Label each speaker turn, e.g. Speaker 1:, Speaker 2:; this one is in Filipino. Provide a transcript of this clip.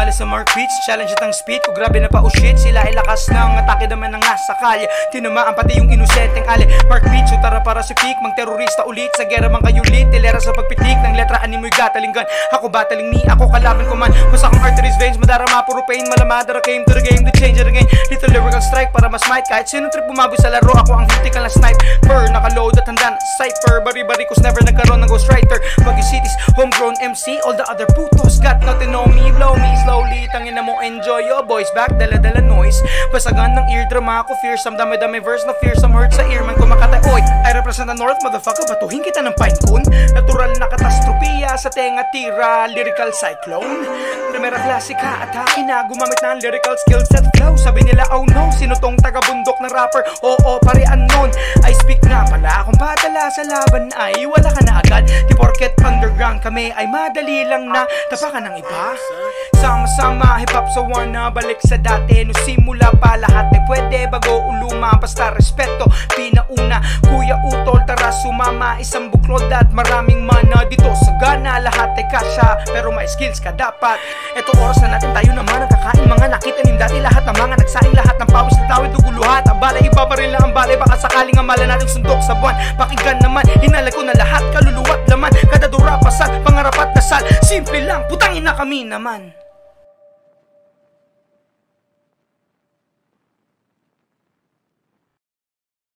Speaker 1: Sumali sa Mark Beats, challenge at ang speed ko grabe na pa oh shit. Sila ay lakas ng atake naman ng nasa kalye. Tinamaan pati yung inosenteng ali. Mark Beats, utara para si Peak. Mang terorista ulit, sa gera mang kayulit. Tilera sa pagpitik ng letra animoy gatalinggan. Ako bataling ni, ako kalaban ko man. Basta kong arteries, veins, madarama, puro pain. Malamadara came to the game, to change it again. Little lyrical strike para mas might. Kahit sinong trip bumaboy sa laro, ako ang critical na sniper. Nakaload at handa na cypher. Bari-barikos never nagkaroon ng ghostwriter. Bagay cities, homegrown MC. All the other putos got nothing on me. Blow me slowly, tangin na mo enjoy your voice back, dala-dala noise. Basagan ng eardrum ako, fearsome. Dami-dami verse na fearsome, hurt sa ear man kumakatay. Oy, I represent the north, motherfucker. Batuhin kita ng pine cone. Natural na katastropiya sa tenga tira. Lyrical cyclone. Primera klasika, atake na. Gumamit na ang lyrical skills at flow. Sabi nila, oh no, sino tong taga-bundok na rapper? Oo, pare unknown. I speak nga pala, kung patala sa laban ay wala ka na agad. Di porket underground kami ay madali lang na tapakan ng iba. Sama-sama, hip-hop sa warna, balik sa dati. No simula pa lahat ay pwede bago uluma. Basta respeto, pinauna. Kuya Utol, tara sumama. Isang buklod at maraming mana. Dito sa gana, lahat ay kasya. Pero may skills ka dapat. Eto oras na natin, tayo naman ang kakain. Mga nakitanim dati, lahat ng mga nagsaing. Lahat ng pawis na tawid, duguluhat. Ang balay, iba pa rin lang ang balay. Baka sakaling amala natin sundok sa buwan. Pakinggan naman, hinala ko na lahat. Kaluluwat laman, kada dura pasal, pangarap at dasal. Simple lang, putangin na kami naman.